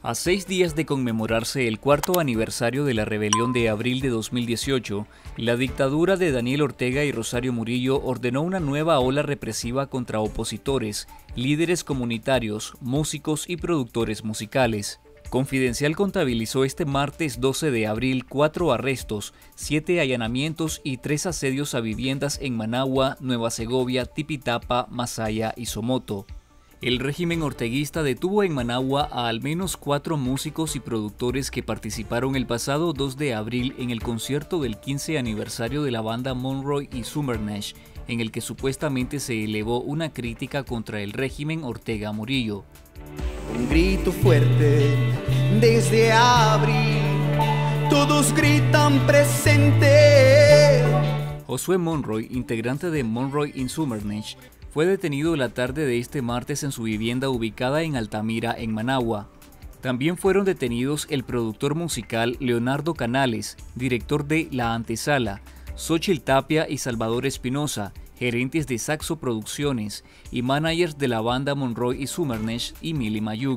A 6 días de conmemorarse el cuarto aniversario de la rebelión de abril de 2018, la dictadura de Daniel Ortega y Rosario Murillo ordenó una nueva ola represiva contra opositores, líderes comunitarios, músicos y productores musicales. Confidencial contabilizó este martes 12 de abril 4 arrestos, 7 allanamientos y 3 asedios a viviendas en Managua, Nueva Segovia, Tipitapa, Masaya y Somoto. El régimen orteguista detuvo en Managua a al menos 4 músicos y productores que participaron el pasado 2 de abril en el concierto del 15 aniversario de la banda Monroy y Summernash, en el que supuestamente se elevó una crítica contra el régimen Ortega Murillo. Un grito fuerte desde abril, todos gritan presente. Josué Monroy, integrante de Monroy y Summernash, fue detenido la tarde de este martes en su vivienda ubicada en Altamira, en Managua. También fueron detenidos el productor musical Leonardo Canales, director de La Antesala, Xochitl Tapia y Salvador Espinosa, gerentes de Saxo Producciones y managers de la banda Monroy y Summernash y Mili Mayuk.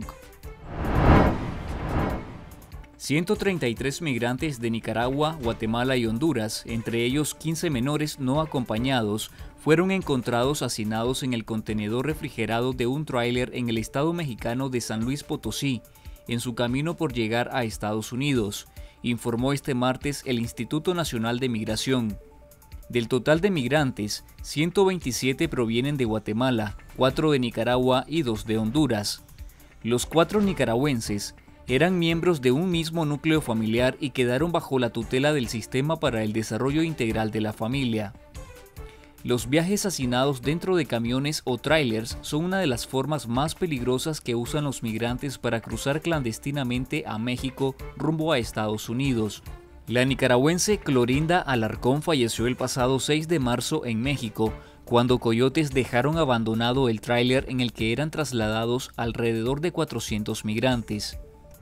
133 migrantes de Nicaragua, Guatemala y Honduras, entre ellos 15 menores no acompañados, fueron encontrados hacinados en el contenedor refrigerado de un tráiler en el estado mexicano de San Luis Potosí, en su camino por llegar a Estados Unidos, informó este martes el Instituto Nacional de Migración. Del total de migrantes, 127 provienen de Guatemala, 4 de Nicaragua y 2 de Honduras. Los 4 nicaragüenses eran miembros de un mismo núcleo familiar y quedaron bajo la tutela del Sistema para el Desarrollo Integral de la Familia. Los viajes hacinados dentro de camiones o tráilers son una de las formas más peligrosas que usan los migrantes para cruzar clandestinamente a México rumbo a Estados Unidos. La nicaragüense Clorinda Alarcón falleció el pasado 6 de marzo en México, cuando coyotes dejaron abandonado el tráiler en el que eran trasladados alrededor de 400 migrantes.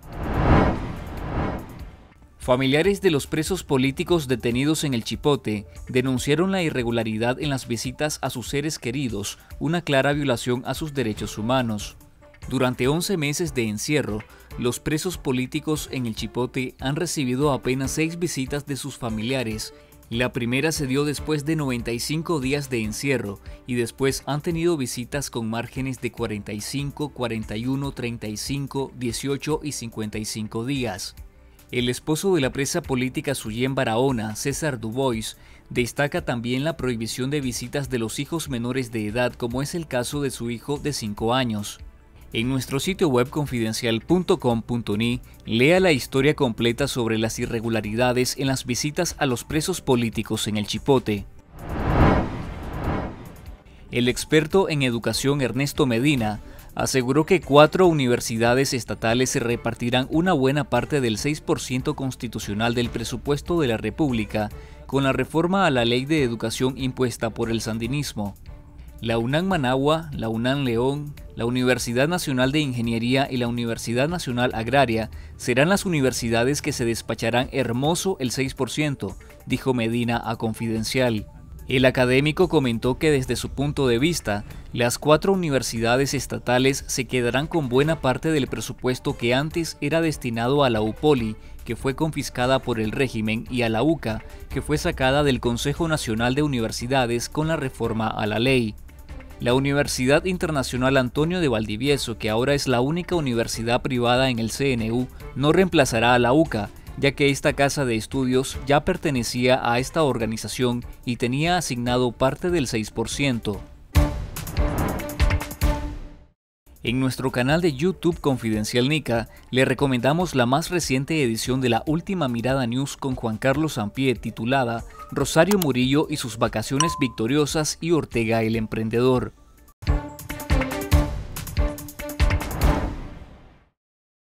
Familiares de los presos políticos detenidos en el Chipote denunciaron la irregularidad en las visitas a sus seres queridos, una clara violación a sus derechos humanos. Durante 11 meses de encierro, los presos políticos en el Chipote han recibido apenas 6 visitas de sus familiares. La primera se dio después de 95 días de encierro y después han tenido visitas con márgenes de 45, 41, 35, 18 y 55 días. El esposo de la presa política Suyén Barahona, César Dubois, destaca también la prohibición de visitas de los hijos menores de edad, como es el caso de su hijo de 5 años. En nuestro sitio web confidencial.com.ni, lea la historia completa sobre las irregularidades en las visitas a los presos políticos en el Chipote. El experto en educación Ernesto Medina aseguró que 4 universidades estatales se repartirán una buena parte del 6% constitucional del presupuesto de la República con la reforma a la Ley de Educación impuesta por el sandinismo. La UNAM Managua, la UNAM León, la Universidad Nacional de Ingeniería y la Universidad Nacional Agraria serán las universidades que se despacharán hermoso el 6%, dijo Medina a Confidencial. El académico comentó que desde su punto de vista, las 4 universidades estatales se quedarán con buena parte del presupuesto que antes era destinado a la UPOLI, que fue confiscada por el régimen, y a la UCA, que fue sacada del Consejo Nacional de Universidades con la reforma a la ley. La Universidad Internacional Antonio de Valdivieso, que ahora es la única universidad privada en el CNU, no reemplazará a la UCA, ya que esta casa de estudios ya pertenecía a esta organización y tenía asignado parte del 6%. En nuestro canal de YouTube Confidencial Nica, le recomendamos la más reciente edición de la Última Mirada News con Juan Carlos Sampié, titulada Rosario Murillo y sus vacaciones victoriosas y Ortega el emprendedor.